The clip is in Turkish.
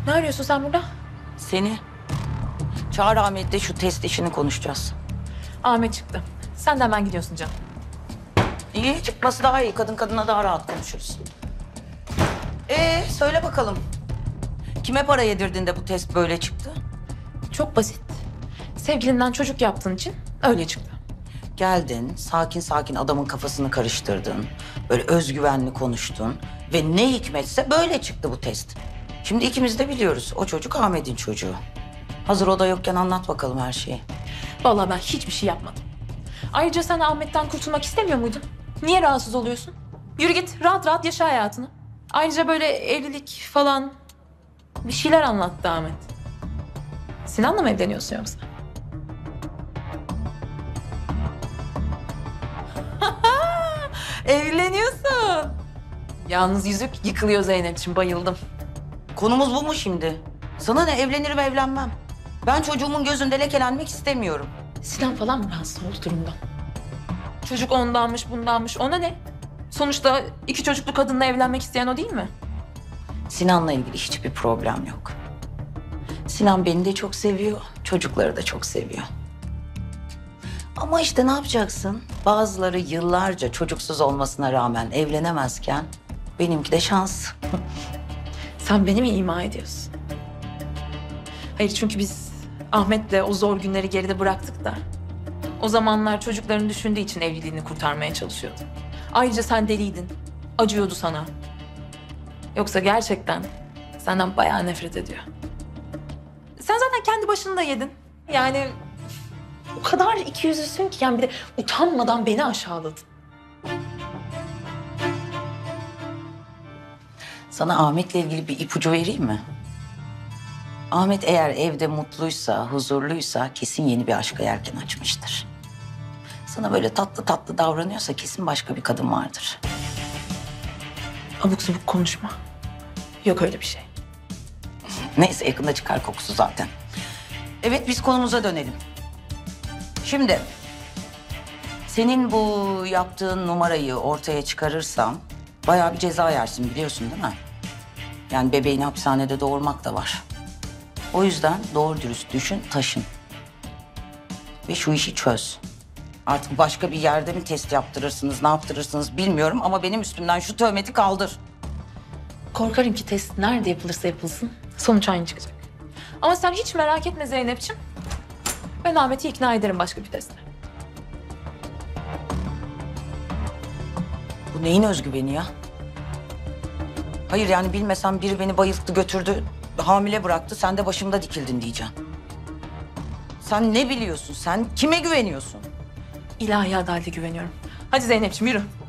Ne arıyorsun sen burada? Seni. Çağır Ahmet'le şu test işini konuşacağız. Ahmet çıktı. Sen de hemen gidiyorsun canım. İyi, çıkması daha iyi. Kadın kadına daha rahat konuşuruz. Söyle bakalım. Kime para yedirdin de bu test böyle çıktı? Çok basit. Sevgilinden çocuk yaptığın için öyle çıktı. Geldin, sakin sakin adamın kafasını karıştırdın. Böyle özgüvenli konuştun. Ve ne hikmetse böyle çıktı bu test. Şimdi ikimiz de biliyoruz. O çocuk Ahmet'in çocuğu. Hazır o da yokken anlat bakalım her şeyi. Vallahi ben hiçbir şey yapmadım. Ayrıca sen Ahmet'ten kurtulmak istemiyor muydun? Niye rahatsız oluyorsun? Yürü git, rahat rahat yaşa hayatını. Ayrıca böyle evlilik falan bir şeyler anlattı Ahmet. Sinan'la mı evleniyorsun yoksa? Evleniyorsun. Yalnız yüzük yıkılıyor Zeynep'ciğim, bayıldım. Konumuz bu mu şimdi? Sana ne, evlenirim evlenmem. Ben çocuğumun gözünde lekelenmek istemiyorum. Sinan falan mı rahatsız oldu durumdan? Çocuk ondanmış bundanmış, ona ne? Sonuçta 2 çocuklu kadınla evlenmek isteyen o değil mi? Sinan'la ilgili hiçbir problem yok. Sinan beni de çok seviyor, çocukları da çok seviyor. Ama işte ne yapacaksın? Bazıları yıllarca çocuksuz olmasına rağmen evlenemezken benimki de şans. Sen beni mi ima ediyorsun? Hayır, çünkü biz Ahmet'le o zor günleri geride bıraktık da... ...o zamanlar çocuklarını düşündüğü için evliliğini kurtarmaya çalışıyordu. Ayrıca sen deliydin. Acıyordu sana. Yoksa gerçekten senden bayağı nefret ediyor. Sen zaten kendi başını da yedin. Yani o kadar ikiyüzlüsün ki, yani bir de utanmadan beni aşağıladın. Sana Ahmet'le ilgili bir ipucu vereyim mi? Ahmet eğer evde mutluysa, huzurluysa kesin yeni bir aşka yelken açmıştır. Sana böyle tatlı tatlı davranıyorsa kesin başka bir kadın vardır. Abuk sabuk konuşma. Yok öyle bir şey. Neyse, yakında çıkar kokusu zaten. Evet, biz konumuza dönelim. Şimdi senin bu yaptığın numarayı ortaya çıkarırsam bayağı bir ceza yersin, biliyorsun değil mi? Yani bebeğini hapishanede doğurmak da var. O yüzden doğru dürüst düşün, taşın. Ve şu işi çöz. Artık başka bir yerde mi test yaptırırsınız, ne yaptırırsınız bilmiyorum ama benim üstümden şu töhmeti kaldır. Korkarım ki test nerede yapılırsa yapılsın sonuç aynı çıkacak. Ama sen hiç merak etme Zeynep'ciğim. Ben Ahmet'i ikna ederim başka bir testle. Bu neyin özgüveni ya? Hayır, yani bilmesem biri beni bayılttı götürdü, hamile bıraktı, sen de başımda dikildin diyeceğim. Sen ne biliyorsun? Sen kime güveniyorsun? İlahi adalete güveniyorum. Hadi Zeynep'ciğim yürü.